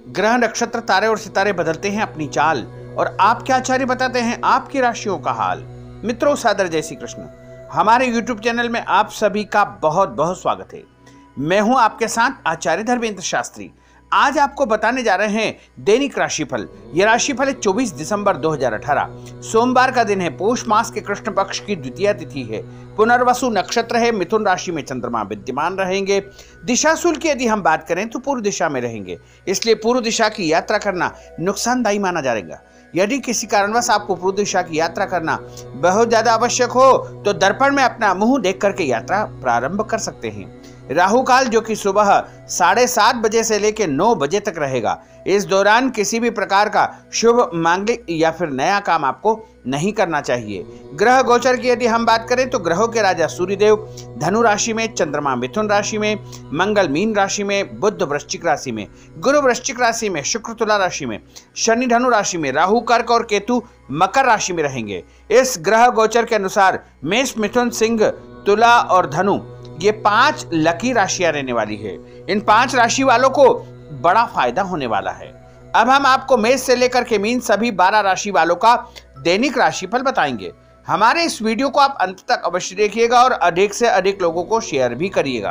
ग्रह नक्षत्र तारे और सितारे बदलते हैं अपनी चाल और आपके आचार्य बताते हैं आपकी राशियों का हाल। मित्रों, सादर जय श्री कृष्ण। हमारे YouTube चैनल में आप सभी का बहुत बहुत स्वागत है। मैं हूं आपके साथ आचार्य धर्मेंद्र शास्त्री। आज आपको बताने जा रहे हैं दैनिक राशिफल। यह राशिफल 24 दिसंबर 2018 सोमवार का दिन है। पौष मास के कृष्ण पक्ष की द्वितीय तिथि है। पुनर्वसु नक्षत्र है। मिथुन राशि में चंद्रमा विद्यमान रहेंगे। दिशाशूल की यदि हम बात करें तो पूर्व दिशा में रहेंगे, इसलिए पूर्व दिशा की यात्रा करना नुकसानदायी माना जाएगा। यदि किसी कारणवश आपको पूर्व दिशा की यात्रा करना बहुत ज्यादा आवश्यक हो तो दर्पण में अपना मुंह देख करके यात्रा प्रारंभ कर सकते हैं। राहु काल जो कि सुबह 7:30 बजे से लेकर 9 बजे तक रहेगा। इस दौरान किसी भी प्रकार का शुभ, मांगलिक या फिर नया काम आपको नहीं करना चाहिए। ग्रह गोचर की यदि हम बात करें तो ग्रहों के राजा सूर्यदेव धनु राशि में, चंद्रमा मिथुन राशि में, मंगल मीन राशि में, बुध वृश्चिक राशि में, गुरु वृश्चिक राशि में, शुक्र तुला राशि में, शनि धनु राशि में, राहु कर्क और केतु मकर राशि में रहेंगे। इस ग्रह गोचर के अनुसार मेष, मिथुन, सिंह, तुला और धनु ये 5 लकी राशियां रहने वाली है। इन 5 राशि वालों को बड़ा फायदा होने वाला है। अब हम आपको मेष से लेकर के मीन सभी 12 राशि वालों का दैनिक राशिफल बताएंगे। हमारे इस वीडियो को आप अंत तक अवश्य देखिएगा और अधिक से अधिक लोगों को शेयर भी करिएगा।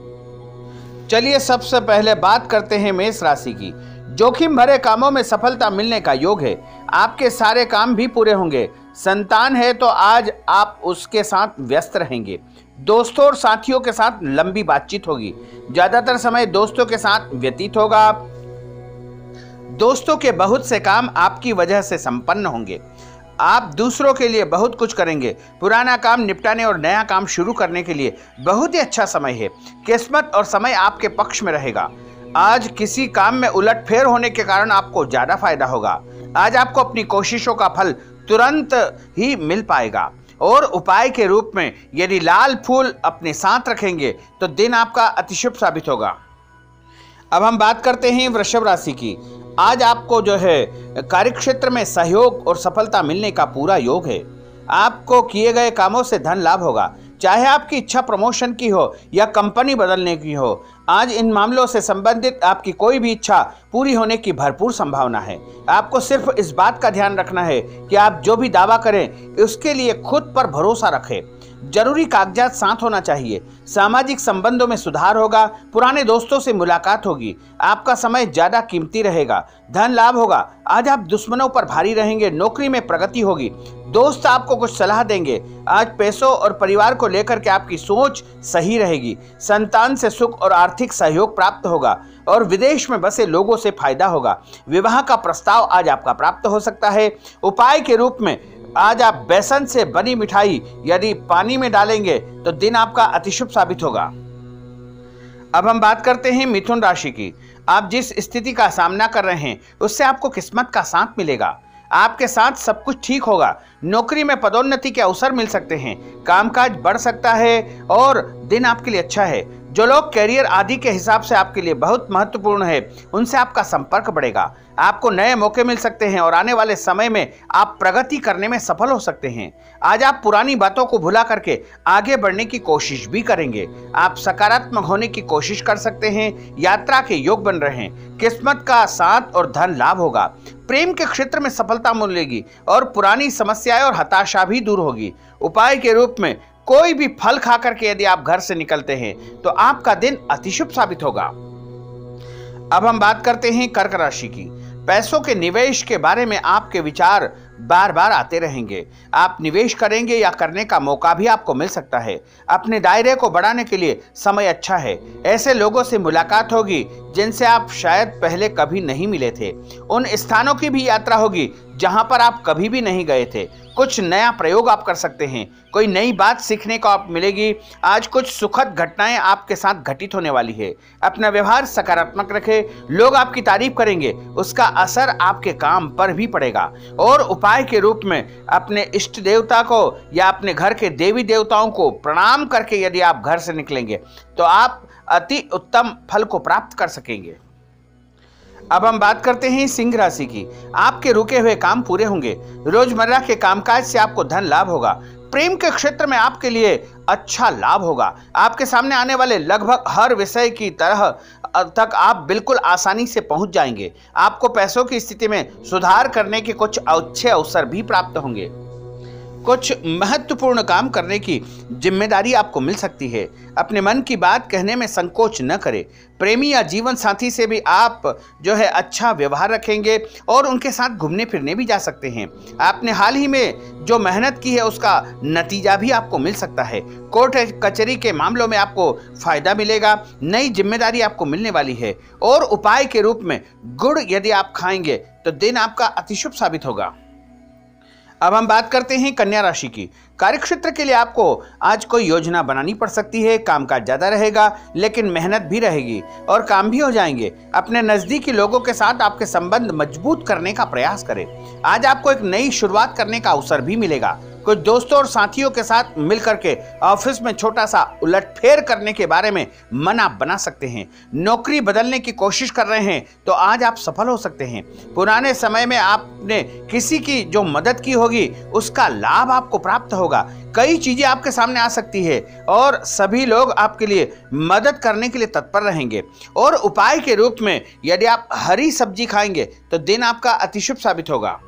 चलिए सबसे पहले बात करते हैं मेष राशि की। जोखिम भरे कामों में सफलता मिलने का योग है। आपके सारे काम भी पूरे होंगे। संतान है तो आज आप उसके साथ व्यस्त रहेंगे। दोस्तों और साथियों के साथ लंबी बातचीत होगी। ज्यादातर समय दोस्तों के साथ व्यतीत होगा। दोस्तों के बहुत से काम आपकी वजह से संपन्न होंगे। आप दूसरों के लिए बहुत कुछ करेंगे। पुराना काम निपटाने और नया काम शुरू करने के लिए बहुत ही अच्छा समय है। किस्मत और समय आपके पक्ष में रहेगा। आज किसी काम में उलटफेर होने के कारण आपको ज्यादा फायदा होगा। आज आपको अपनी कोशिशों का फल तुरंत ही मिल पाएगा और उपाय के रूप में यदि लाल फूल अपने साथ रखेंगे तो दिन आपका अतिशुभ साबित होगा। अब हम बात करते हैं वृषभ राशि की। आज आपको जो है कार्यक्षेत्र में सहयोग और सफलता मिलने का पूरा योग है। आपको किए गए कामों से धन लाभ होगा। चाहे आपकी इच्छा प्रमोशन की हो या कंपनी बदलने की हो, आज इन मामलों से संबंधित आपकी कोई भी इच्छा पूरी होने की भरपूर संभावना है। आपको सिर्फ इस बात का ध्यान रखना है कि आप जो भी दावा करें उसके लिए खुद पर भरोसा रखें। जरूरी कागजात साथ होना चाहिए। सामाजिक संबंधों में सुधार होगा। पुराने दोस्तों से मुलाकात होगी। आपका समय ज्यादा कीमती रहेगा। धन लाभ होगा। आज आप दुश्मनों पर भारी रहेंगे। नौकरी में प्रगति होगी। दोस्त आपको कुछ सलाह देंगे। आज पैसों और परिवार को लेकर के आपकी सोच सही रहेगी। संतान से सुख और आर्थिक सहयोग प्राप्त होगा और विदेश में बसे लोगों से फायदा होगा। विवाह का प्रस्ताव आज आपका प्राप्त हो सकता है। उपाय के रूप में आज आप बेसन से बनी मिठाई यदि पानी में डालेंगे तो दिन आपका अतिशुभ साबित होगा। अब हम बात करते हैं मिथुन राशि की। आप जिस स्थिति का सामना कर रहे हैं उससे आपको किस्मत का साथ मिलेगा। आपके साथ सब कुछ ठीक होगा। नौकरी में पदोन्नति के अवसर मिल सकते हैं। कामकाज बढ़ सकता है और दिन आपके लिए अच्छा है। जो लोग कैरियर आदि के हिसाब से आपके लिए बहुत महत्वपूर्ण है उनसे आपका संपर्क बढ़ेगा। आपको नए मौके मिल सकते हैं और आने वाले समय में आप प्रगति करने में सफल हो सकते हैं। आज आप पुरानी बातों को भुला करके आगे बढ़ने की कोशिश भी करेंगे। आप सकारात्मक होने की कोशिश कर सकते हैं। यात्रा के योग बन रहे हैं। किस्मत का साथ और धन लाभ होगा। प्रेम के क्षेत्र में सफलता मिलेगी और पुरानी समस्याएं और हताशा भी दूर होगी। उपाय के रूप में कोई भी फल खा करके यदि आप घर से निकलते हैं तो आपका दिन अतिशुभ साबित होगा। अब हम बात करते हैं कर्क राशि की। पैसों के निवेश के बारे में आपके विचार बार बार आते रहेंगे। आप निवेश करेंगे या करने का मौका भी आपको मिल सकता है। अपने दायरे को बढ़ाने के लिए समय अच्छा है। ऐसे लोगों से मुलाकात होगी जिनसे आप शायद पहले कभी नहीं मिले थे। उन स्थानों की भी यात्रा होगी जहां पर आप कभी भी नहीं गए थे। कुछ नया प्रयोग आप कर सकते हैं। कोई नई बात सीखने को आप मिलेगी। आज कुछ सुखद घटनाएं आपके साथ घटित होने वाली है। अपना व्यवहार सकारात्मक रखें। लोग आपकी तारीफ करेंगे। उसका असर आपके काम पर भी पड़ेगा। और उपाय के रूप में अपने इष्ट देवता को या अपने घर के देवी देवताओं को प्रणाम करके यदि आप घर से निकलेंगे तो आप अति उत्तम फल को प्राप्त कर सकेंगे। अब हम बात करते हैं सिंह राशि की। आपके रुके हुए काम पूरे होंगे। रोजमर्रा के कामकाज से आपको धन लाभ होगा। प्रेम के क्षेत्र में आपके लिए अच्छा लाभ होगा। आपके सामने आने वाले लगभग हर विषय की तरह तक आप बिल्कुल आसानी से पहुंच जाएंगे। आपको पैसों की स्थिति में सुधार करने के कुछ अच्छे अवसर भी प्राप्त होंगे। कुछ महत्वपूर्ण काम करने की जिम्मेदारी आपको मिल सकती है। अपने मन की बात कहने में संकोच न करें। प्रेमी या जीवन साथी से भी आप अच्छा व्यवहार रखेंगे और उनके साथ घूमने फिरने भी जा सकते हैं। आपने हाल ही में जो मेहनत की है उसका नतीजा भी आपको मिल सकता है। कोर्ट कचहरी के मामलों में आपको फायदा मिलेगा। नई जिम्मेदारी आपको मिलने वाली है और उपाय के रूप में गुड़ यदि आप खाएंगे तो दिन आपका अतिशुभ साबित होगा। अब हम बात करते हैं कन्या राशि की। कार्यक्षेत्र के लिए आपको आज कोई योजना बनानी पड़ सकती है। कामकाज ज्यादा रहेगा लेकिन मेहनत भी रहेगी और काम भी हो जाएंगे। अपने नजदीकी लोगों के साथ आपके संबंध मजबूत करने का प्रयास करें। आज आपको एक नई शुरुआत करने का अवसर भी मिलेगा। कुछ दोस्तों और साथियों के साथ मिलकर के ऑफिस में छोटा सा उलटफेर करने के बारे में मन आप बना सकते हैं। नौकरी बदलने की कोशिश कर रहे हैं तो आज आप सफल हो सकते हैं। पुराने समय में आपने किसी की जो मदद की होगी उसका लाभ आपको प्राप्त होगा। कई चीजें आपके सामने आ सकती है और सभी लोग आपके लिए मदद करने के लिए तत्पर रहेंगे। और उपाय के रूप में यदि आप हरी सब्जी खाएंगे तो दिन आपका अतिशुभ साबित होगा।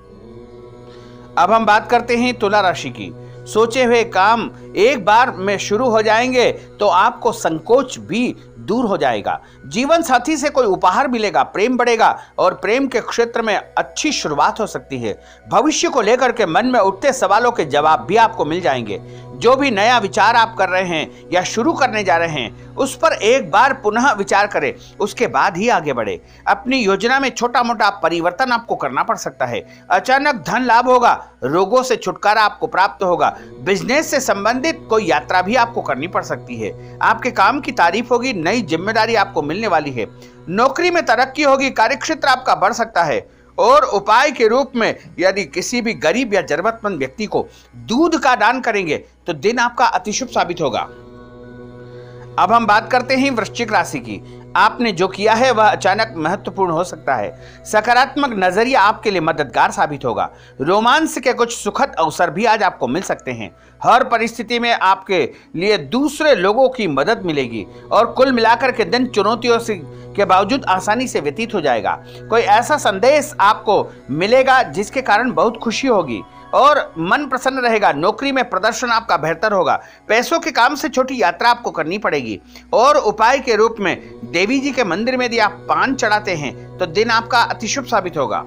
अब हम बात करते हैं तुला राशि की। सोचे हुए काम एक बार में शुरू हो जाएंगे तो आपको संकोच भी दूर हो जाएगा। जीवन साथी से कोई उपहार मिलेगा। प्रेम बढ़ेगा और प्रेम के क्षेत्र में अच्छी शुरुआत हो सकती है। भविष्य को लेकर के मन में उठते सवालों के जवाब भी आपको मिल जाएंगे। जो भी नया विचार आप कर रहे हैं या शुरू करने जा रहे हैं उस पर एक बार पुनः विचार करें, उसके बाद ही आगे बढ़े। अपनी योजना में छोटा मोटा परिवर्तन आपको करना पड़ सकता है। अचानक धन लाभ होगा। रोगों से छुटकारा आपको प्राप्त होगा। बिजनेस से संबंधित कोई यात्रा भी आपको करनी पड़ सकती है। आपके काम की तारीफ होगी। नई जिम्मेदारी आपको मिलने वाली है। नौकरी में तरक्की होगी। कार्यक्षेत्र आपका बढ़ सकता है। और उपाय के रूप में यदि किसी भी गरीब या जरूरतमंद व्यक्ति को दूध का दान करेंगे तो दिन आपका अतिशुभ साबित होगा। अब हम बात करते हैं वृश्चिक राशि की। आपने जो किया है वह अचानक महत्वपूर्ण हो सकता है। सकारात्मक नजरिया आपके लिए मददगार साबित होगा। रोमांस के कुछ सुखद अवसर भी आज आपको मिल सकते हैं। हर परिस्थिति में आपके लिए दूसरे लोगों की मदद मिलेगी और कुल मिलाकर के दिन चुनौतियों के बावजूद आसानी से व्यतीत हो जाएगा। कोई ऐसा संदेश आपको मिलेगा जिसके कारण बहुत खुशी होगी और मन प्रसन्न रहेगा। नौकरी में प्रदर्शन आपका बेहतर होगा। पैसों के काम से छोटी यात्रा आपको करनी पड़ेगी और उपाय के रूप में देवी जी के मंदिर में यदि आप पान चढ़ाते हैं तो दिन आपका अतिशुभ साबित होगा।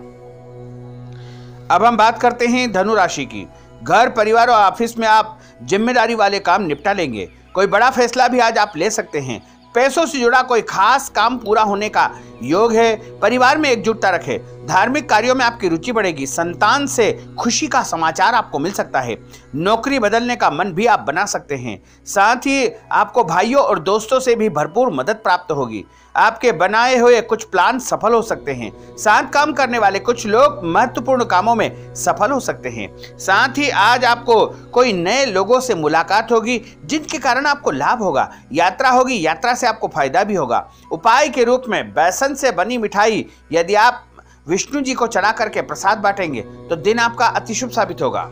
अब हम बात करते हैं धनु राशि की। घर परिवार और ऑफिस में आप जिम्मेदारी वाले काम निपटा लेंगे। कोई बड़ा फैसला भी आज आप ले सकते हैं। पैसों से जुड़ा कोई खास काम पूरा होने का योग है। परिवार में एकजुटता रखें। धार्मिक कार्यों में आपकी रुचि बढ़ेगी। संतान से खुशी का समाचार आपको मिल सकता है। नौकरी बदलने का मन भी आप बना सकते हैं। साथ ही आपको भाइयों और दोस्तों से भी भरपूर मदद प्राप्त होगी। आपके बनाए हुए कुछ प्लान सफल हो सकते हैं। साथ काम करने वाले कुछ लोग महत्वपूर्ण कामों में सफल हो सकते हैं। साथ ही आज आपको कोई नए लोगों से मुलाकात होगी जिनके कारण आपको लाभ होगा। यात्रा होगी। यात्रा से आपको फायदा भी होगा। उपाय के रूप में बेसन से बनी मिठाई यदि आप विष्णु जी को चढ़ा करके प्रसाद बांटेंगे तो दिन आपका अतिशुभ साबित होगा।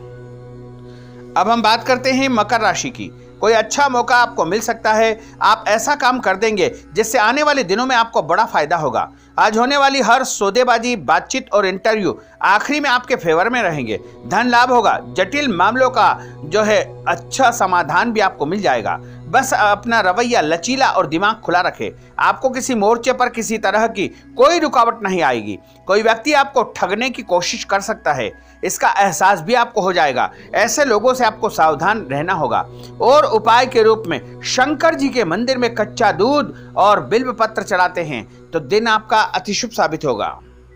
अब हम बात करते हैं मकर राशि की। कोई अच्छा मौका आपको मिल सकता है। आप ऐसा काम कर देंगे जिससे आने वाले दिनों में आपको बड़ा फायदा होगा। आज होने वाली हर सौदेबाजी, बातचीत और इंटरव्यू आखिरी में आपके फेवर में रहेंगे। धन लाभ होगा। जटिल मामलों का अच्छा समाधान भी आपको मिल जाएगा। बस अपना रवैया लचीला और दिमाग खुला रखें। आपको किसी मोर्चे पर किसी तरह की कोई रुकावट नहीं आएगी। कोई व्यक्ति आपको ठगने की कोशिश कर सकता है, इसका एहसास भी आपको हो जाएगा। ऐसे लोगों से आपको सावधान रहना होगा। और उपाय के रूप में शंकर जी के मंदिर में कच्चा दूध और बिल्व पत्र चढ़ाते हैं तो दिन आपका अतिशुभ साबित होगा।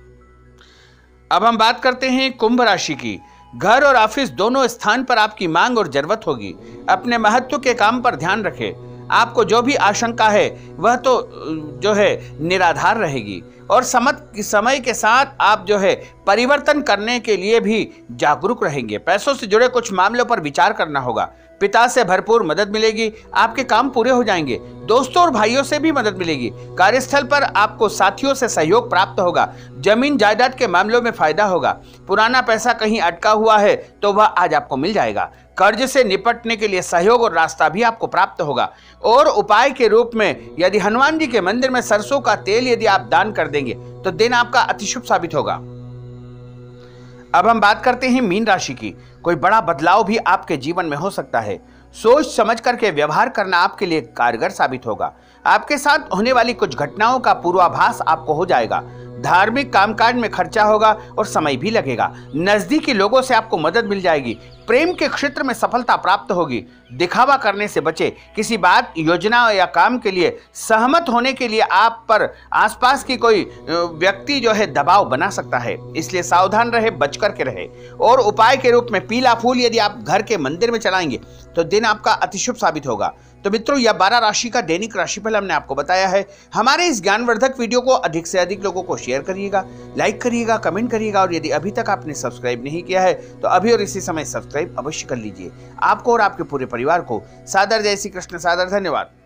अब हम बात करते हैं कुंभ राशि की। घर और ऑफिस दोनों स्थान पर आपकी मांग और जरूरत होगी। अपने महत्व के काम पर ध्यान रखें। आपको जो भी आशंका है वह तो निराधार रहेगी और समय के साथ आप परिवर्तन करने के लिए भी जागरूक रहेंगे। पैसों से जुड़े कुछ मामलों पर विचार करना होगा। पिता से भरपूर मदद मिलेगी। आपके काम पूरे हो जाएंगे। दोस्तों और भाइयों से भी मदद मिलेगी। कार्यस्थल पर आपको साथियों से सहयोग प्राप्त होगा। जमीन जायदाद के मामलों में फायदा होगा। पुराना पैसा कहीं अटका हुआ है तो वह आज आपको मिल जाएगा। कर्ज से निपटने के लिए सहयोग और रास्ता भी आपको प्राप्त होगा। और उपाय के रूप में यदि हनुमान जी के मंदिर में सरसों का तेल यदि आप दान कर देंगे तो दिन आपका अति शुभ साबित होगा। अब हम बात करते हैं मीन राशि की। कोई बड़ा बदलाव भी आपके जीवन में हो सकता है। सोच समझ करके व्यवहार करना आपके लिए कारगर साबित होगा। आपके साथ होने वाली कुछ घटनाओं का पूर्वाभास आपको हो जाएगा। धार्मिक कामकाज में खर्चा होगा और समय भी लगेगा। नजदीकी लोगों से आपको मदद मिल जाएगी। प्रेम के क्षेत्र में सफलता प्राप्त होगी। दिखावा करने से बचे। किसी बात, योजना या काम के लिए सहमत होने के लिए आप पर आसपास की कोई व्यक्ति जो है दबाव बना सकता है, इसलिए सावधान रहे, बच करके रहे। और उपाय के रूप में पीला फूल यदि आप घर के मंदिर में चढ़ाएंगे तो दिन आपका अतिशुभ साबित होगा। तो मित्रों, यह 12 राशि का दैनिक राशिफल हमने आपको बताया है। हमारे इस ज्ञानवर्धक वीडियो को अधिक से अधिक लोगों को शेयर करिएगा, लाइक करिएगा, कमेंट करिएगा और यदि अभी तक आपने सब्सक्राइब नहीं किया है तो अभी और इसी समय सब्सक्राइब अवश्य कर लीजिए। आपको और आपके पूरे परिवार को सादर जय श्री कृष्ण, सादर धन्यवाद।